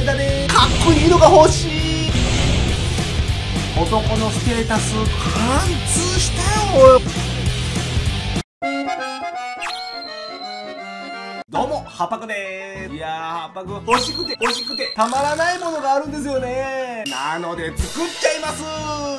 枝でかっこいいのが欲しい。男のステータス貫通したよ。どうもハパクでーす。いやーハパク欲しくてたまらないものがあるんですよね。なので作っちゃいます。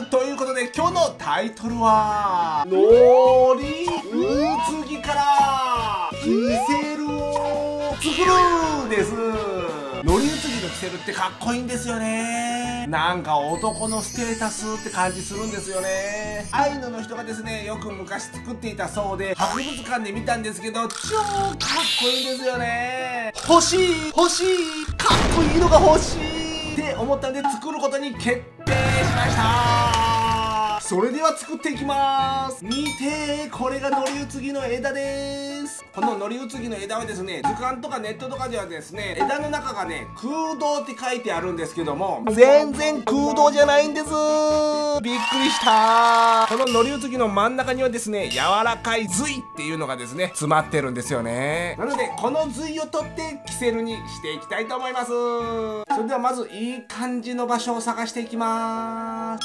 ということで今日のタイトルはのりうつぎからキセルを作るです。のりうつぎのキセルってかっこいいんですよね。なんか男のステータスって感じするんですよね。アイヌの人がですねよく昔作っていたそうで、博物館で見たんですけど超かっこいいんですよね。欲しいかっこいいのが欲しいって思ったんで作ることに決定しました。それでは作っていきます。見て、これがのりうつぎの枝です。こののりうつぎの枝はですね、図鑑とかネットとかではですね、枝の中がね空洞って書いてあるんですけども、全然空洞じゃないんです。びっくりした。こののりうつぎの真ん中にはですね、柔らかい髄っていうのがですね詰まってるんですよね。なのでこの髄を取ってキセルにしていきたいと思います。それではまずいい感じの場所を探していきます。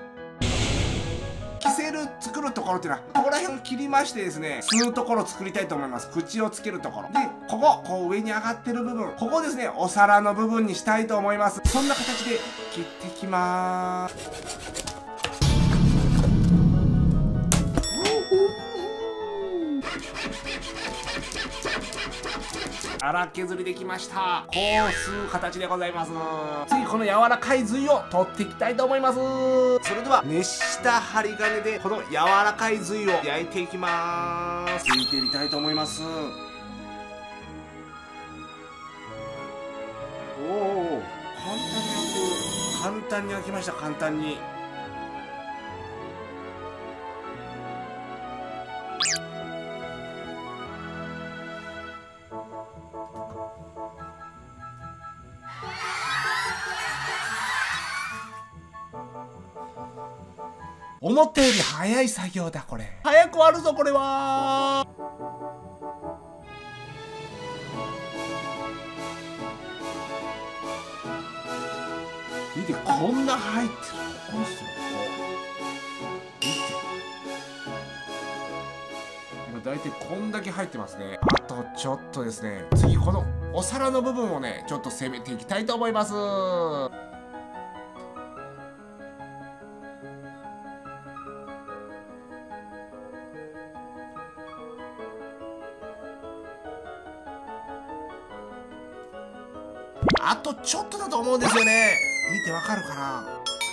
キセル作るところっていうのはここら辺を切りましてですね、吸うところを作りたいと思います。口をつけるところで、こう上に上がってる部分、ここですねお皿の部分にしたいと思います。そんな形で切っていきます。粗削りできました。こう吸う形でございます。次この柔らかい髄を取っていきたいと思います。それでは熱した針金でこの柔らかい髄を焼いていきます。焼いてみたいと思います。おお、簡単に焼きました。簡単に。思ったより早い作業だ。これ早く終わるぞ。これは見て、こんな入ってる。ここですよ。見て、今大体こんだけ入ってますね。あとちょっとですね。次このお皿の部分をねちょっと攻めていきたいと思います。あとちょっとだと思うんですよね。見てわかるかな。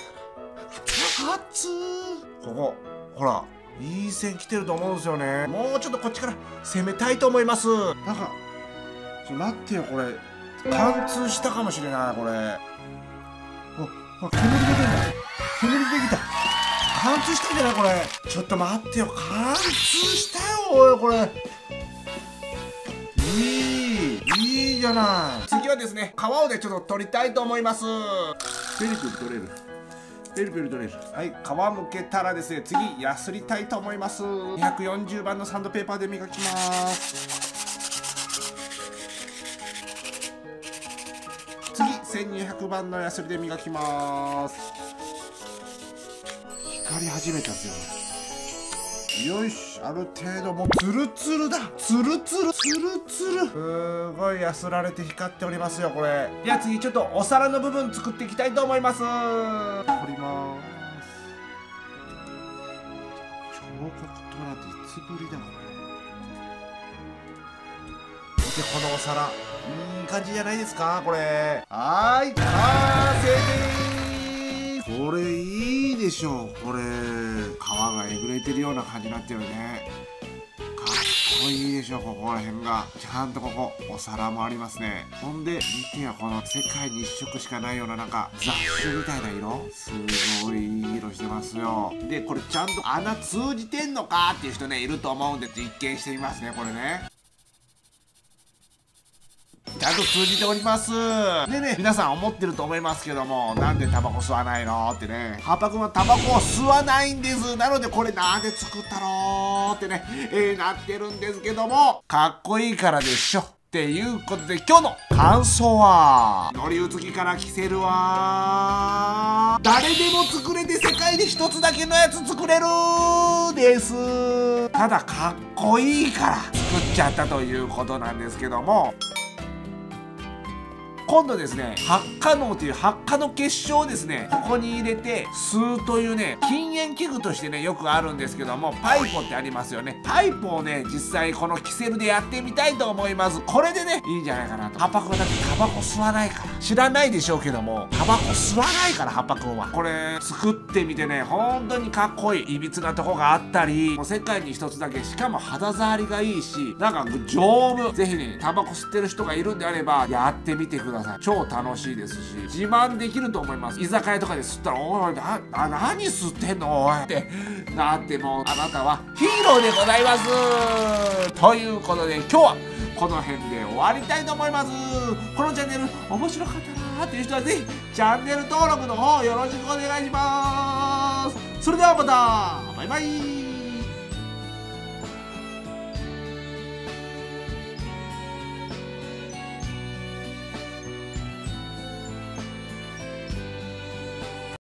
熱ー。ここほらいい線来てると思うんですよね。もうちょっとこっちから攻めたいと思います。なんか待ってよ、これ貫通したかもしれない。これほら煙出てんだ。煙出てきた。貫通したんじゃないこれ。ちょっと待ってよ、貫通したよ。おいこれいいじゃない。次はですね皮をねちょっと取りたいと思います。ペリペリ取れる。ペリペリ取れる。はい、皮むけたらですね次やすりたいと思います。240番のサンドペーパーで磨きます。次1200番のやすりで磨きます。光り始めたんですよ。よし、ある程度もうツルツルだ。ツルツルすごいやすられて光っておりますよこれ。では次ちょっとお皿の部分作っていきたいと思います。取ります。彫刻トラっていつぶりだこれ。見てこのお皿いい感じじゃないですかこれ。はーい、完成でーす。これいいでしょこれ。皮がえぐれてるような感じになってるね。かっこいいでしょここら辺が。ちゃんとここお皿もありますね。ほんで見てよ、この世界に一色しかないようななんか雑種みたいな色、すごいいい色してますよ。でこれちゃんと穴通じてんのかっていう人ねいると思うんで実験してみますね。これねちゃんと通じております。でね、皆さん思ってると思いますけども、なんでタバコ吸わないのってね。ハパくんはタバコを吸わないんです。なのでこれなんで作ったのってね、なってるんですけども、かっこいいからでしょ。 っていうことで今日の感想は、乗り移りからキセルは誰でも作れて世界で一つだけのやつ作れるです。ただかっこいいから作っちゃったということなんですけども、今度ですね、発火能という発火の結晶をですね、ここに入れて吸うというね、禁煙器具としてね、よくあるんですけども、パイポってありますよね。パイポをね、実際このキセルでやってみたいと思います。これでね、いいんじゃないかなと。ハッパくんだってタバコ吸わないから。知らないでしょうけども、タバコ吸わないから、ハッパくんは。これ、作ってみてね、本当にかっこいい。いびつなとこがあったり、もう世界に一つだけ、しかも肌触りがいいし、なんか丈夫。ぜひね、タバコ吸ってる人がいるんであれば、やってみてください。超楽しいですし、自慢できると思います。居酒屋とかで吸ったら、おい、何吸ってんのおいってなっても、あなたはヒーローでございます。ということで、今日はこの辺で終わりたいと思います。このチャンネル面白かったなーっていう人はぜひチャンネル登録の方よろしくお願いします。それではまた、バイバイ。